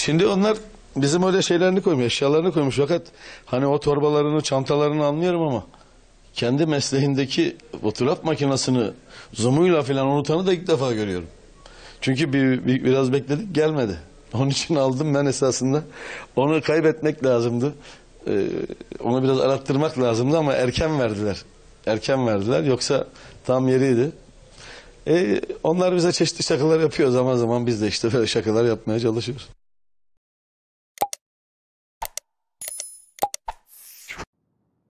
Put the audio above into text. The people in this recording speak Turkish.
Şimdi onlar bizim öyle şeylerini koymuş, eşyalarını koymuş. Fakat hani o torbalarını, çantalarını anlıyorum ama kendi mesleğindeki fotoğraf makinesini zoom'uyla falan unutanı da ilk defa görüyorum. Çünkü biraz bekledik, gelmedi. Onun için aldım ben esasında. Onu kaybetmek lazımdı. Onu biraz arattırmak lazımdı ama erken verdiler. Erken verdiler, yoksa tam yeriydi. Onlar bize çeşitli şakalar yapıyor zaman zaman, biz de işte böyle şakalar yapmaya çalışıyoruz.